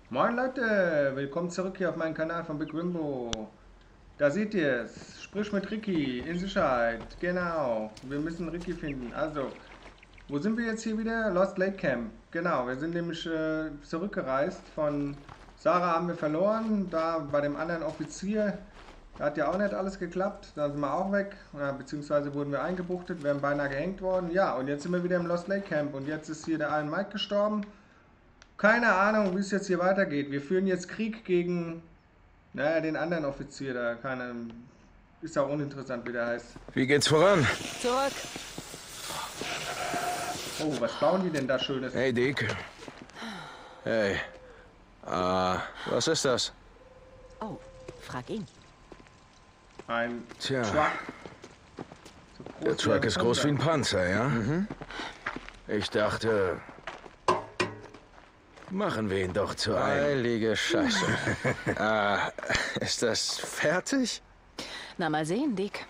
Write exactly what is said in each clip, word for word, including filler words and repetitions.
Moin Leute, willkommen zurück hier auf meinem Kanal von Big Wimbo. Da seht ihr es, sprich mit Ricky, in Sicherheit, genau. Wir müssen Ricky finden. Also, wo sind wir jetzt hier wieder? Lost Lake Camp, genau. Wir sind nämlich äh, zurückgereist von Sarah haben wir verloren, da bei dem anderen Offizier, da hat ja auch nicht alles geklappt, da sind wir auch weg, ja, beziehungsweise wurden wir eingebuchtet, wären beinahe gehängt worden. Ja, und jetzt sind wir wieder im Lost Lake Camp und jetzt ist hier der Iron Mike gestorben. Keine Ahnung, wie es jetzt hier weitergeht. Wir führen jetzt Krieg gegen, naja, den anderen Offizier da. Keine, ist ja uninteressant, wie der heißt. Wie geht's voran? Zurück. Oh, was bauen die denn da Schönes? Hey, Dick. Hey. Ah, was ist das? Oh, frag ihn. Ein Tja. Truck. So groß Der wie Truck ein ist groß wie ein Panzer. Panzer, ja? Mhm. Ich dachte... Machen wir ihn doch zu einem. Heilige Scheiße. ah, ist das fertig? Na, mal sehen, Dick.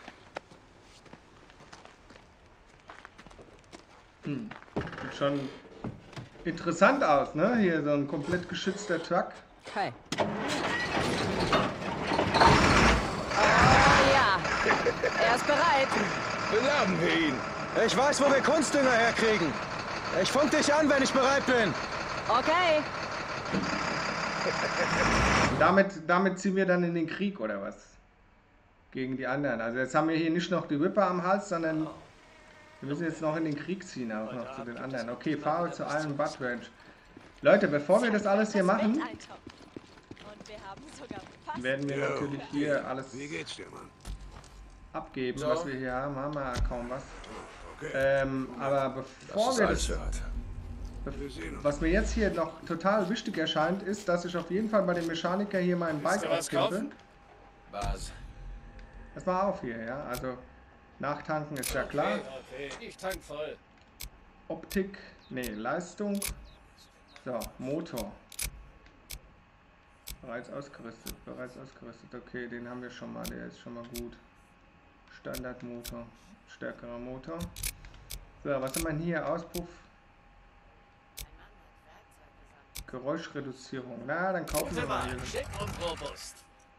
Hm. Sieht schon interessant aus, ne? Hier so ein komplett geschützter Truck. Okay. Oh ja, er ist bereit. Beladen wir ihn. Ich weiß, wo wir Kunstdünger herkriegen. Ich funk dich an, wenn ich bereit bin. Okay. Damit, damit ziehen wir dann in den Krieg, oder was? Gegen die anderen. Also jetzt haben wir hier nicht noch die Whipper am Hals, sondern wir müssen jetzt noch in den Krieg ziehen, auch noch zu den anderen. Okay, fahre zu Iron Butt Ranch. Leute, bevor wir das alles hier machen, werden wir natürlich hier alles Wie geht's dir, Mann? abgeben, So. was wir hier haben. Haben wir kaum was. Ähm, aber bevor Das ist wir alles das, hört. bef- Wir sehen uns. was mir jetzt hier noch total wichtig erscheint, ist, dass ich auf jeden Fall bei dem Mechaniker hier mein Bike du was aufgebe. kaufen? Was? Das war auf hier, ja. Also nachtanken ist ja klar. Okay, okay. Ich tank voll. Optik, nee, Leistung. So, Motor. Bereits ausgerüstet, bereits ausgerüstet. Okay, den haben wir schon mal, der ist schon mal gut. Standardmotor, stärkerer Motor. So, was haben wir denn hier? Auspuff. Geräuschreduzierung. Na, dann kaufen wir mal hier. Schick und robust.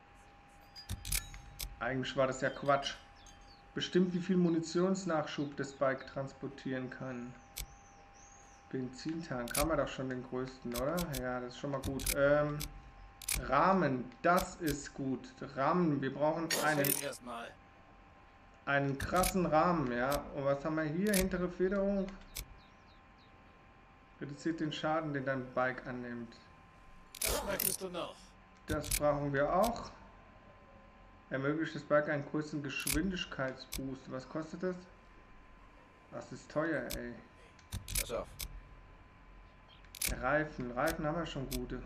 Eigentlich war das ja Quatsch. Bestimmt, wie viel Munitionsnachschub das Bike transportieren kann. Benzintank, haben wir doch schon den größten, oder? Ja, das ist schon mal gut. Ähm, Rahmen, das ist gut. Rahmen, wir brauchen einen, Erstmal. einen krassen Rahmen, ja. Und was haben wir hier? Hintere Federung. Reduziert den Schaden, den dein Bike annimmt. Was möchtest du noch? Das brauchen wir auch. Ermöglicht das Bike einen kurzen Geschwindigkeitsboost. Was kostet das? Das ist teuer, ey. Pass auf. Reifen, Reifen haben wir schon gute.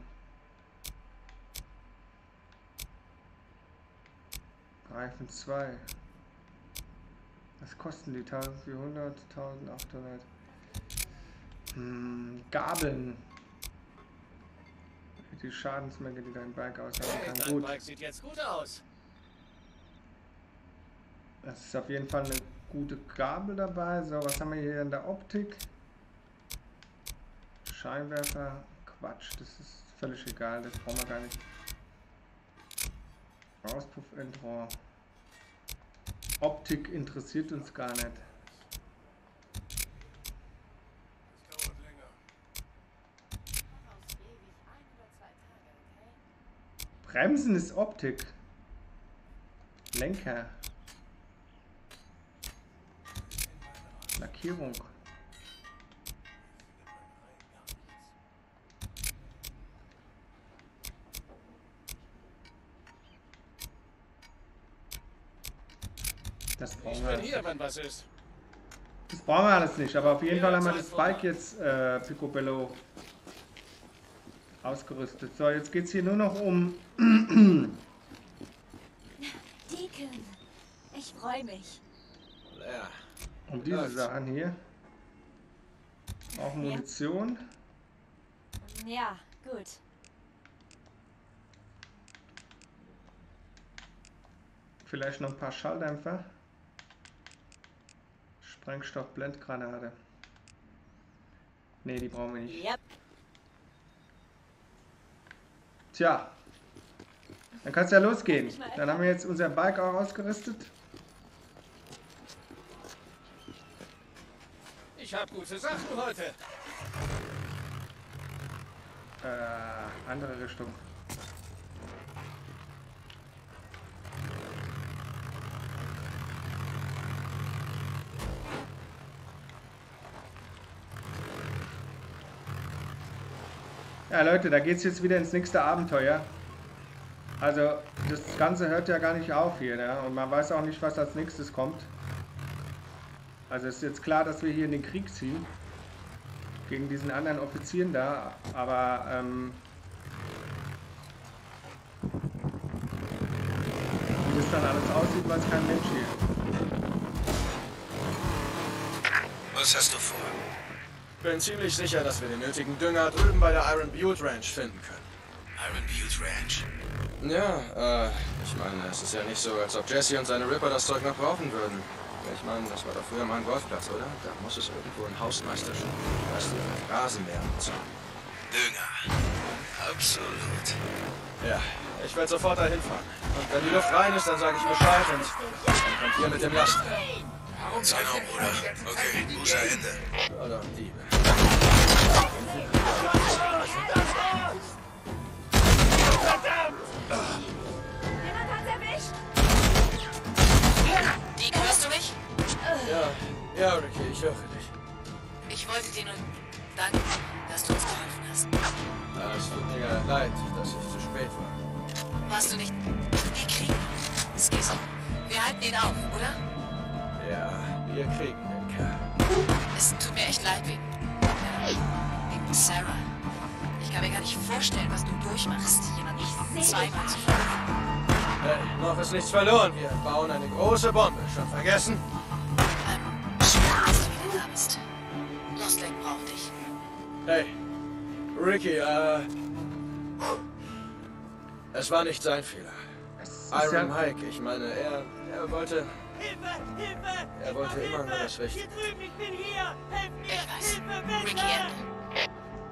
Reifen zwei. Was kosten die? eintausendvierhundert, eintausendachthundert. Hm, Gabeln. Die Schadensmenge, die dein Bike aushalten Hey, kann. dein Gut. Bike sieht jetzt gut aus. Das ist auf jeden Fall eine gute Gabel dabei. So, was haben wir hier in der Optik? Scheinwerfer. Quatsch, das ist völlig egal. Das brauchen wir gar nicht. Auspuffendrohr. Optik interessiert uns gar nicht. Das dauert länger. Bremsen ist Optik. Lenker. Lackierung. Das brauchen Ich wir bin alles hier, nicht. wenn was ist. Das brauchen wir alles nicht, aber auf jeden Ja, Fall haben wir Zeit das vorbei. Bike jetzt äh, Picobello ausgerüstet. So, jetzt geht es hier nur noch um Deacon, ich freue mich. Ja. um diese Läuft's. Sachen hier. Auch Munition. Ja, gut. Vielleicht noch ein paar Schalldämpfer. Sprengstoff, Blendgranate. Ne, die brauchen wir nicht. Yep. Tja. Dann kann es ja losgehen. Dann haben wir jetzt unser Bike auch ausgerüstet. Ich habe gute Sachen heute. Äh, andere Richtung. Ja, Leute, da geht es jetzt wieder ins nächste Abenteuer. Also, das Ganze hört ja gar nicht auf hier, ne? Und man weiß auch nicht, was als nächstes kommt. Also ist jetzt klar, dass wir hier in den Krieg ziehen. Gegen diesen anderen Offizieren da. Aber, ähm... wie das dann alles aussieht, weiß kein Mensch hier. Was hast du vor? Bin ziemlich sicher, dass wir den nötigen Dünger drüben bei der Iron Butte Ranch finden können. Iron Butte Ranch. Ja, äh, ich meine, es ist ja nicht so, als ob Jesse und seine Ripper das Zeug noch brauchen würden. Ich meine, das war doch früher mal ein Golfplatz, oder? Da muss es irgendwo ein Hausmeister stehen. Weißt du, Rasenmäher und so. Dünger. Absolut. Ja, ich werde sofort dahin fahren. Und wenn die Luft rein ist, dann sage ich Bescheid und dann kommt ihr mit dem Laster. Genau, Bruder. Okay, guter Ende. Oder Diebe. Jemand hat erwischt. Deke, hörst du mich? Ja, ja, Ricky, ich höre dich. Ich wollte dir nur danken, dass du uns geholfen hast. Ja, es tut mir leid, dass ich zu spät war. Warst du nicht... Wir kriegen Skizzo. Wir halten ihn auf, oder? Ja, wir kriegen den Kerl. Es tut mir echt leid wegen... wegen Sarah. Ich kann mir gar nicht vorstellen, was du durchmachst. Jemanden zweimal zu verlieren. Hey, noch ist nichts verloren. Wir bauen eine große Bombe. Schon vergessen? Ähm, schön, dass du wieder da bist. Lost Lake braucht dich. Hey, Ricky, äh... es war nicht sein Fehler. Es ist Iron ja, Mike, ich meine, er, er wollte... Hilfe! Hilfe! Er wollte immer nur das Hier Richtige. drüben, ich bin hier! Helf mir! Ich weiß. Hilfe, bitte! Ricky Ende.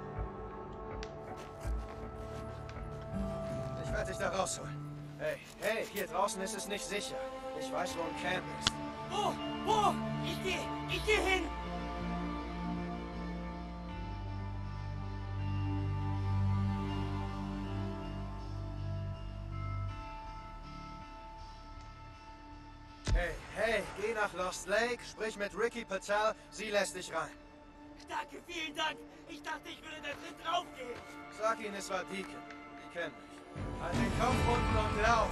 Ich werde dich da rausholen. Hey, hey, hier draußen ist es nicht sicher. Ich weiß, wo ein Camp ist. Wo? Wo? Ich geh! Ich geh hin! Hey, hey, geh nach Lost Lake, sprich mit Ricky Patel, sie lässt dich rein. Danke, vielen Dank! Ich dachte, ich würde da drin draufgehen! Sag ihnen, es war Deacon. Die kennen mich. Halt den Kopf unten und lauf!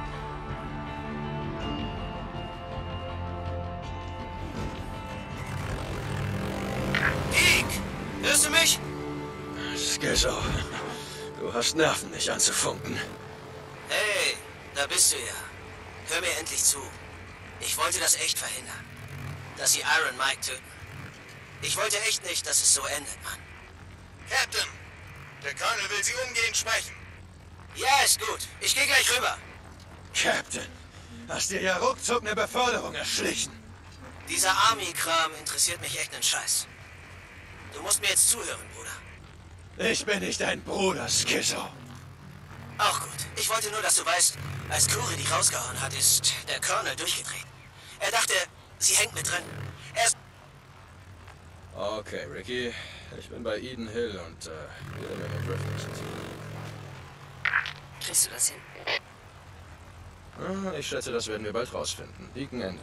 Deke! Hörst du mich? Skizzo, du hast Nerven, mich anzufunken. Hey, da bist du ja. Hör mir endlich zu. Ich wollte das echt verhindern. Dass sie Iron Mike töten. Ich wollte echt nicht, dass es so endet, Mann. Captain! Der Colonel will Sie umgehend sprechen. Ja, ist gut. Ich gehe gleich rüber. Captain, hast dir ja ruckzuck eine Beförderung erschlichen. Dieser Army-Kram interessiert mich echt einen Scheiß. Du musst mir jetzt zuhören, Bruder. Ich bin nicht dein Bruder, Skizzo. Auch gut. Ich wollte nur, dass du weißt, als Curry die rausgehauen hat, ist der Colonel durchgedreht. Er dachte, sie hängt mit drin. Er ist... Okay, Ricky. Ich bin bei Eden Hill und, äh, wir nehmen den Griffin sind. Kriegst du das hin? Ah, ich schätze, das werden wir bald rausfinden. Deacon Ende.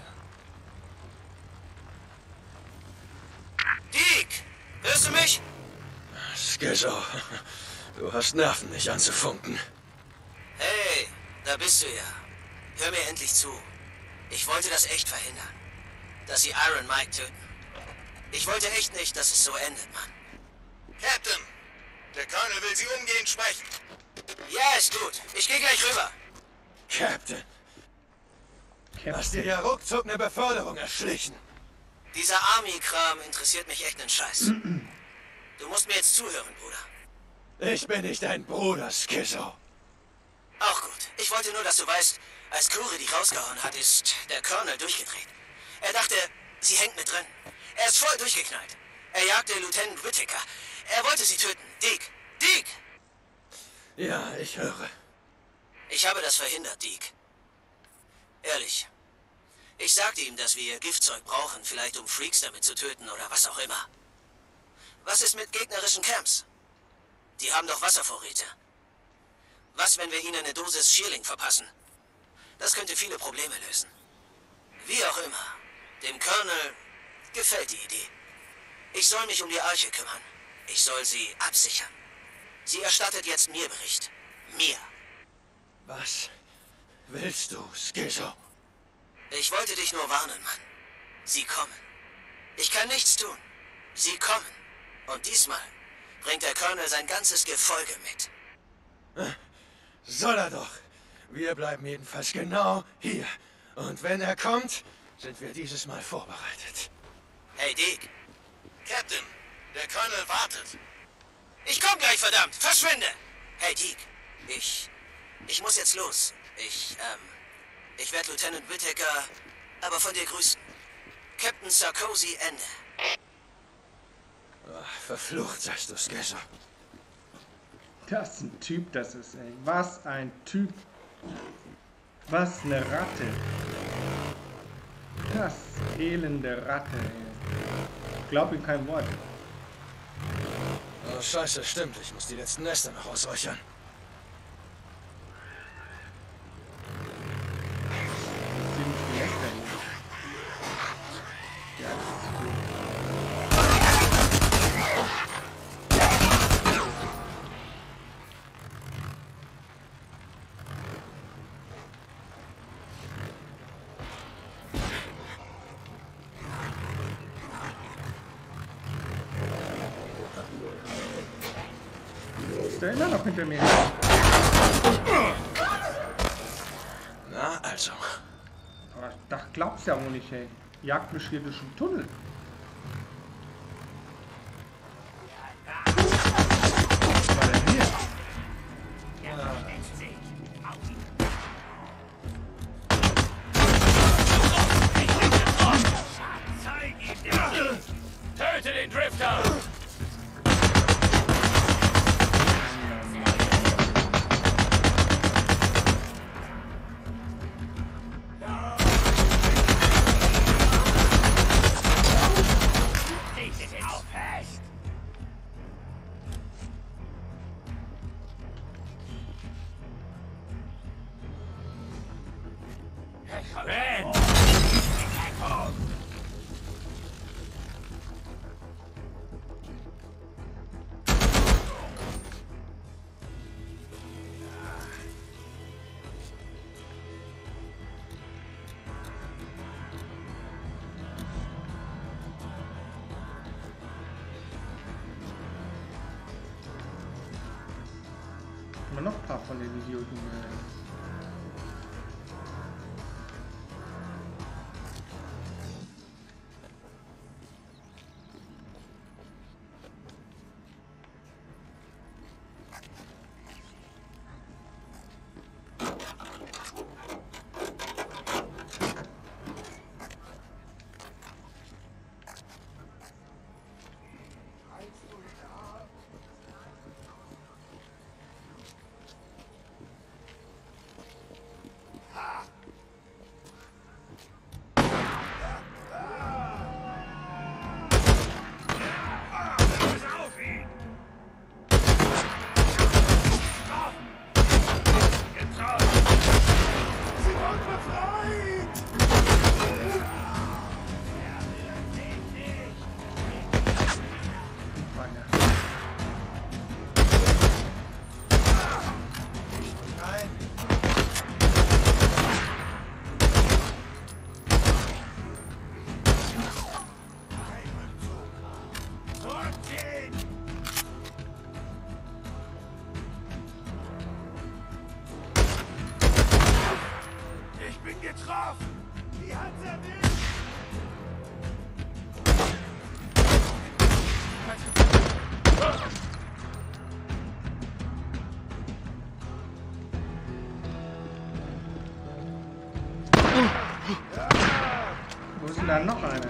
Deke! Hörst du mich? Skizzo, du hast Nerven, mich anzufunken. Hey, da bist du ja. Hör mir endlich zu. Ich wollte das echt verhindern. Dass sie Iron Mike töten. Ich wollte echt nicht, dass es so endet, Mann. Captain! Der Colonel will Sie umgehend sprechen. Ja, ist gut. Ich gehe gleich rüber. Captain, Captain. hast dir ja ruckzuck eine Beförderung erschlichen. Dieser Army-Kram interessiert mich echt einen Scheiß. Du musst mir jetzt zuhören, Bruder. Ich bin nicht dein Bruder, Skizzo. Auch gut. Ich wollte nur, dass du weißt, als Curry die rausgehauen hat, ist der Colonel durchgedreht. Er dachte, sie hängt mit drin. Er ist voll durchgeknallt. Er jagte Lieutenant Whittaker. Er wollte sie töten. Deke! Deke! Ja, ich höre. Ich habe das verhindert, Deke. Ehrlich. Ich sagte ihm, dass wir Giftzeug brauchen, vielleicht um Freaks damit zu töten oder was auch immer. Was ist mit gegnerischen Camps? Die haben doch Wasservorräte. Was, wenn wir ihnen eine Dosis Shearling verpassen? Das könnte viele Probleme lösen. Wie auch immer. Dem Colonel gefällt die Idee. Ich soll mich um die Arche kümmern. Ich soll sie absichern. Sie erstattet jetzt mir Bericht. Mir. Was willst du, Schizo? Ich wollte dich nur warnen, Mann. Sie kommen. Ich kann nichts tun. Sie kommen. Und diesmal bringt der Colonel sein ganzes Gefolge mit. Soll er doch. Wir bleiben jedenfalls genau hier. Und wenn er kommt, sind wir dieses Mal vorbereitet. Hey, Deke. Captain, der Colonel wartet. Ich komm gleich, verdammt! Verschwinde! Hey, Deke. Ich... Ich muss jetzt los. Ich, ähm... Ich werde Lieutenant Whittaker aber von dir grüßen. Captain Sarkozy, Ende. Ach, verflucht, sagst du, Schizo. Das ist ein Typ, das ist, ey. Was ein Typ. Was eine Ratte. Das elende Ratte, ey. Glaub ihm kein Wort. Oh, scheiße, stimmt. Ich muss die letzten Nester noch ausräuchern. Ist der immer noch hinter mir? Na, also. Aber das glaubst du ja wohl nicht, ey. Jagt mich hier durch den Tunnel. Was war denn hier? Töte den Drifter! Immer noch ein paar von den Idioten. Äh Wo ist denn da noch einer?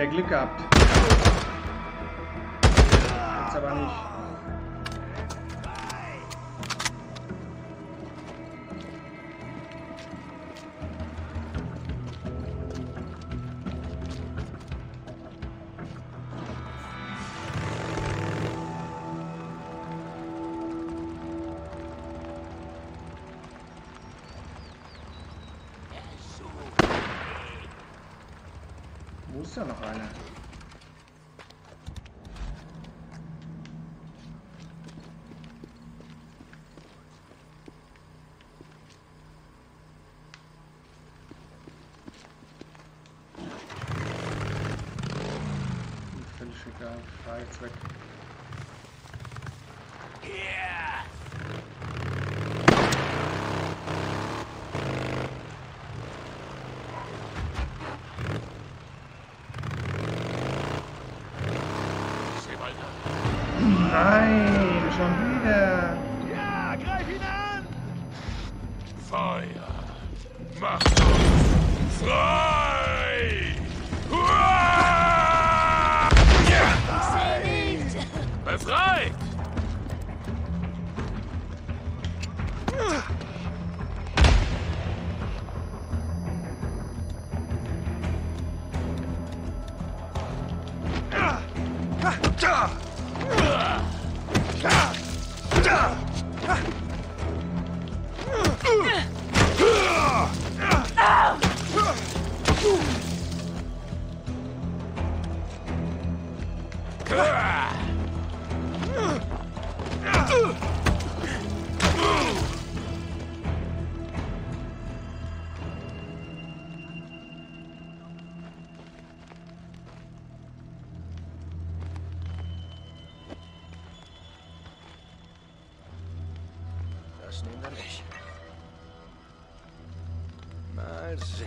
Wieder Glück gehabt. Jetzt aber nicht. Wo ist da noch einer? Völlig egal, ich fahr jetzt weg. Nein, schon wieder. Ja, greif ihn an! Feuer! Macht uns frei! Hurra! Ja! Befreit! Das nehmen wir nicht. Mal sehen.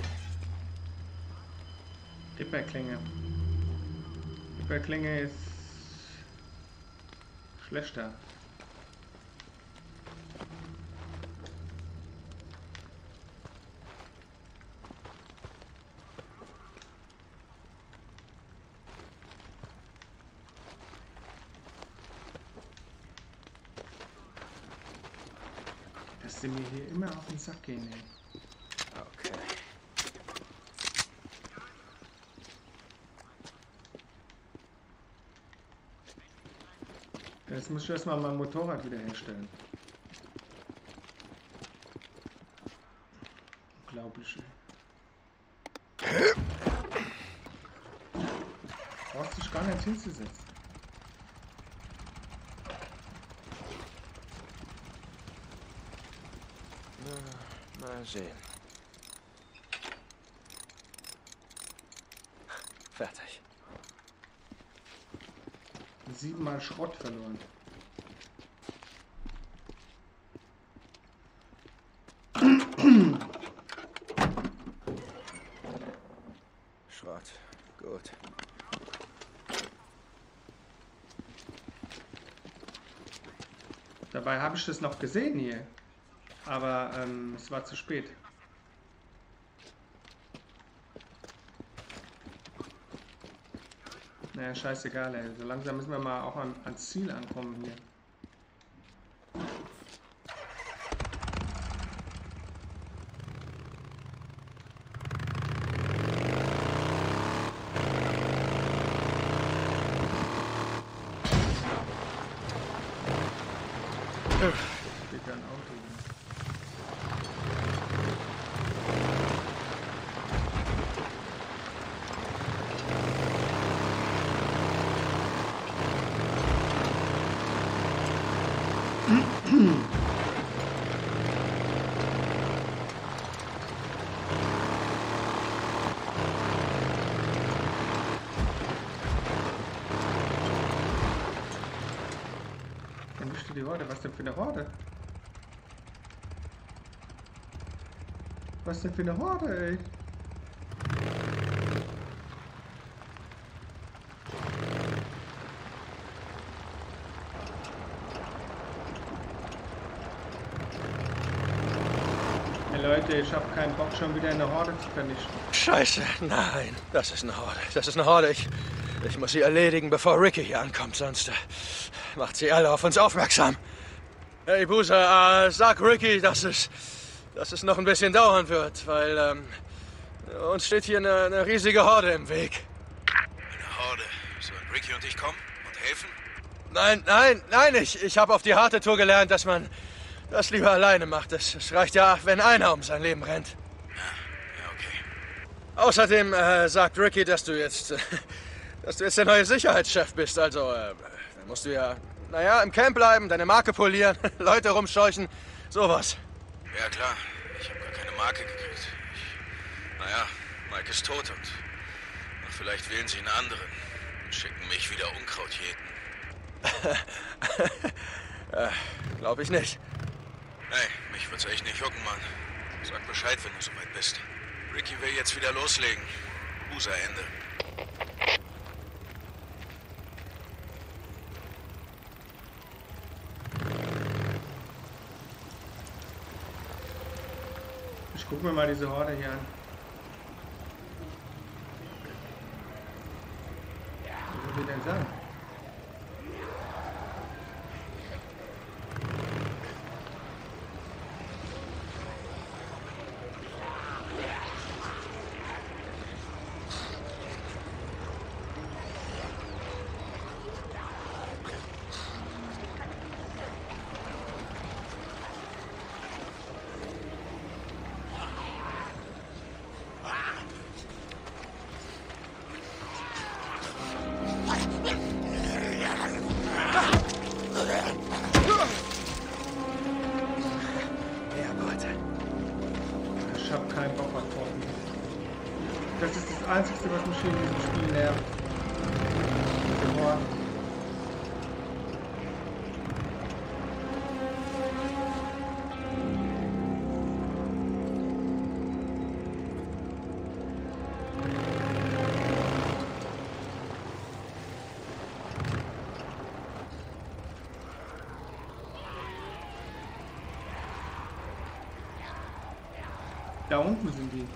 Dipperklinge. Dipperklinge ist schlechter. Dass sie mir hier immer auf den Sack gehen, ey. Okay. Jetzt muss ich erstmal mein Motorrad wieder herstellen. Unglaublich. Brauchst dich gar nicht hinzusetzen. Na, mal sehen. Fertig. Siebenmal Schrott verloren. Schrott. Gut. Dabei habe ich das noch gesehen hier. Aber ähm, es war zu spät. Naja, scheißegal, ey. So langsam müssen wir mal auch an, ans Ziel ankommen hier. Steht da ein Auto hier. Dann steht die Horde. Was denn für eine Horde? Was denn für eine Horde, ey? Leute, ich habe keinen Bock, schon wieder eine Horde zu vernichten. Scheiße, nein, das ist eine Horde. Das ist eine Horde. Ich, ich muss sie erledigen, bevor Ricky hier ankommt, sonst äh, macht sie alle auf uns aufmerksam. Hey, Boozer, äh, sag Ricky, dass es, dass es noch ein bisschen dauern wird, weil ähm, uns steht hier eine, eine riesige Horde im Weg. Eine Horde? Sollen Ricky und ich kommen und helfen? Nein, nein, nein, ich, ich habe auf die harte Tour gelernt, dass man das lieber alleine macht. Es, es reicht ja, wenn einer um sein Leben rennt. Ja, ja, okay. Außerdem äh, sagt Ricky, dass du jetzt, äh, dass du jetzt der neue Sicherheitschef bist. Also, äh, dann musst du ja, naja, im Camp bleiben, deine Marke polieren, Leute rumscheuchen, sowas. Ja, klar. Ich habe gar keine Marke gekriegt. Ich, naja, Mike ist tot und, und vielleicht wählen sie einen anderen und schicken mich wieder Unkraut jäten. äh, glaub ich nicht. Hey, mich wird's echt nicht jucken, Mann. Sag Bescheid, wenn du soweit bist. Ricky will jetzt wieder loslegen. Boozer Ende. Ich guck mir mal diese Horde hier an. Was soll die denn sagen? Das ist das Einzige, was mich hier in diesem Spiel nervt. Die Horde. Da unten sind die.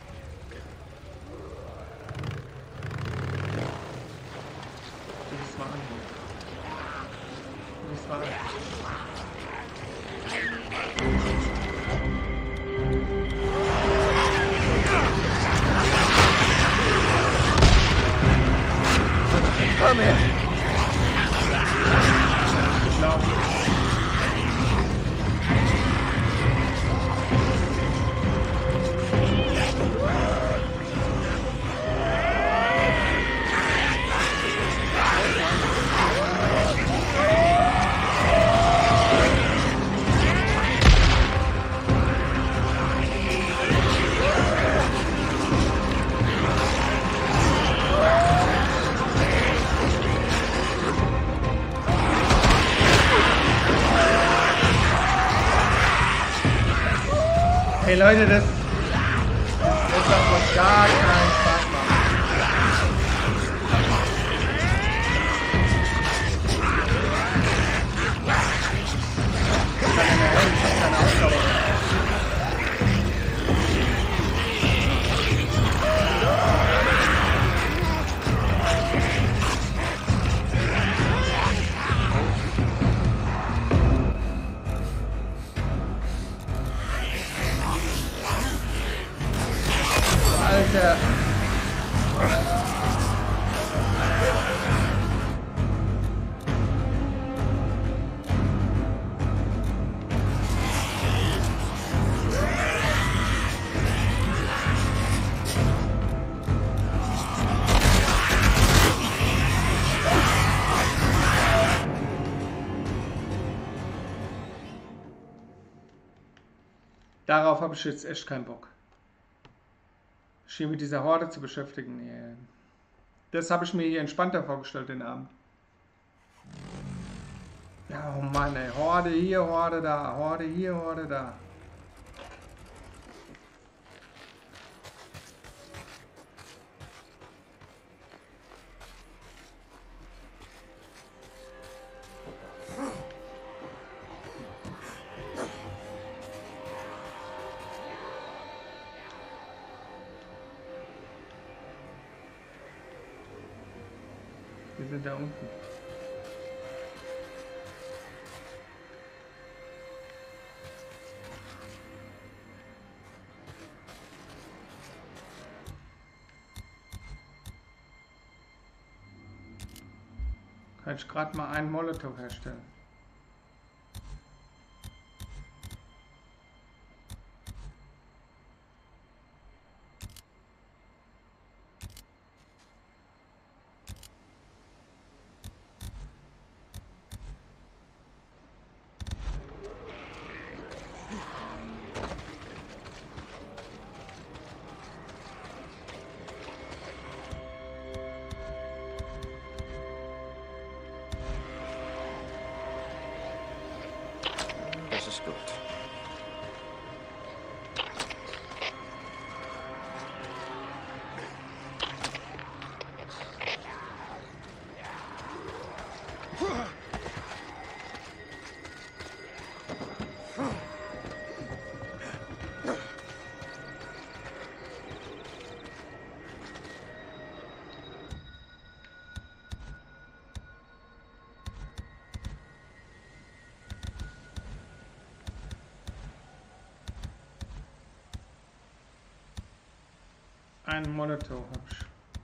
Das war an. Das war an. Komm her! Ich glaube. Hey Leute, das, das macht doch gar keinen Spaß machen. Ich kann nicht mehr hin, ich hab keine Ausdauer. Alter. Darauf habe ich jetzt echt keinen Bock. Hier mit dieser Horde zu beschäftigen. Nee. Das habe ich mir hier entspannter vorgestellt, den Abend. Ja, oh Mann, ey. Horde hier, Horde da. Horde hier, Horde da. sind da unten? Kann ich gerade mal einen Molotow herstellen? Das ist gut. Ein Molotow hab ich.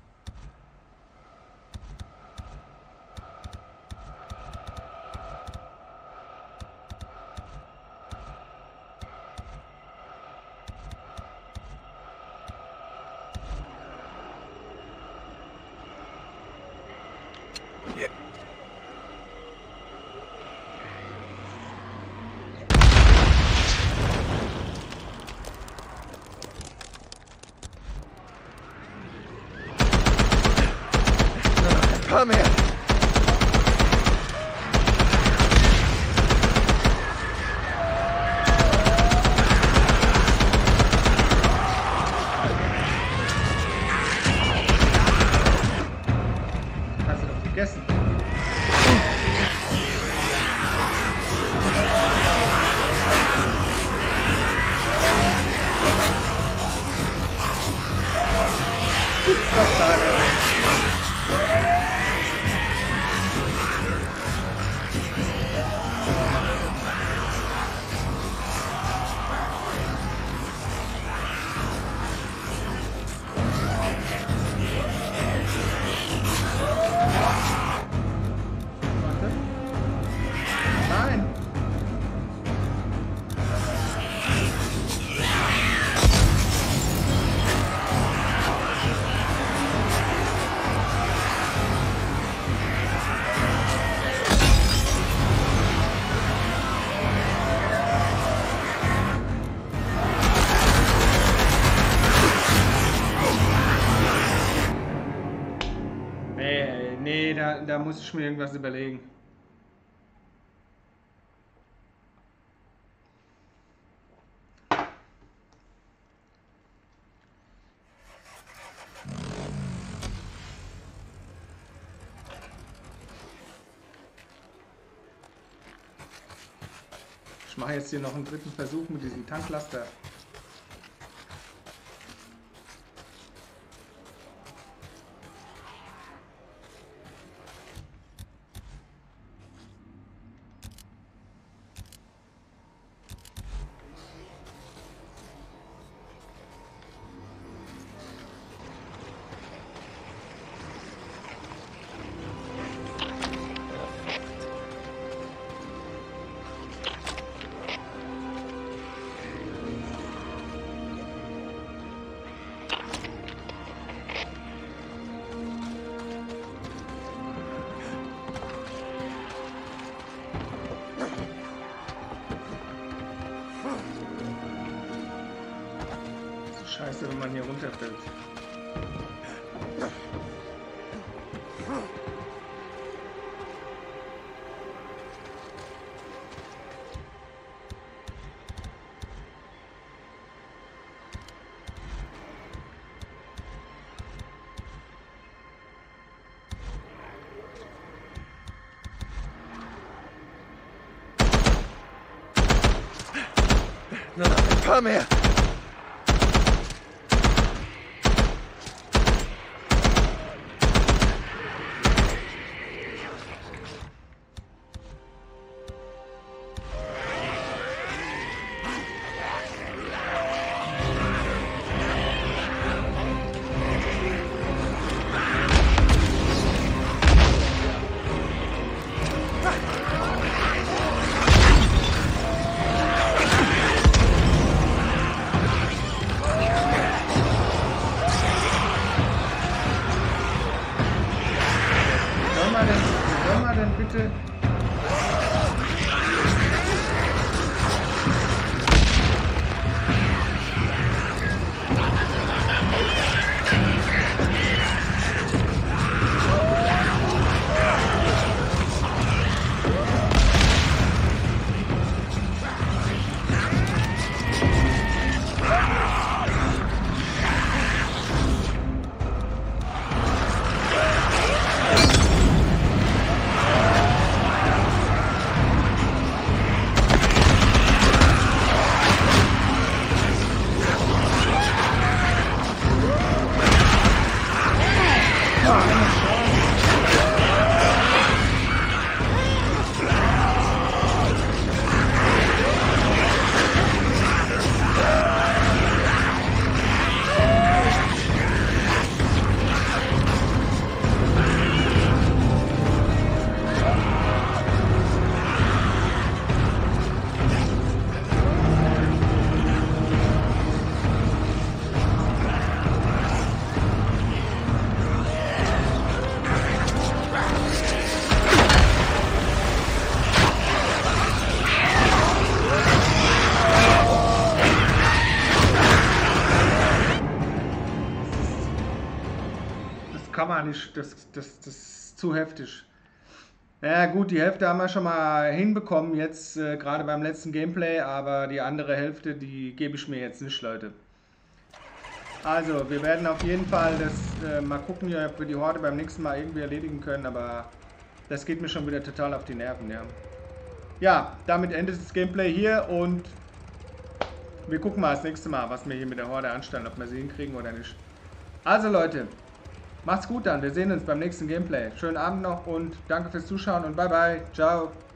Paar mehr. Hast du doch gegessen. Nein! Nee, nee, da, da muss ich mir irgendwas überlegen. Ich mache jetzt hier noch einen dritten Versuch mit diesem Tanklaster. Scheiße, wenn man hier runterfällt. Nur noch ein paar mehr. war nicht, das, das, das ist zu heftig. Ja gut, die Hälfte haben wir schon mal hinbekommen jetzt, äh, gerade beim letzten Gameplay, aber die andere Hälfte, die gebe ich mir jetzt nicht, Leute. Also, wir werden auf jeden Fall das, äh, mal gucken, ob wir die Horde beim nächsten Mal irgendwie erledigen können, aber das geht mir schon wieder total auf die Nerven, ja. Ja, damit endet das Gameplay hier und wir gucken mal das nächste Mal, was wir hier mit der Horde anstellen, ob wir sie hinkriegen oder nicht. Also Leute, macht's gut dann, wir sehen uns beim nächsten Gameplay. Schönen Abend noch und danke fürs Zuschauen und bye bye, ciao.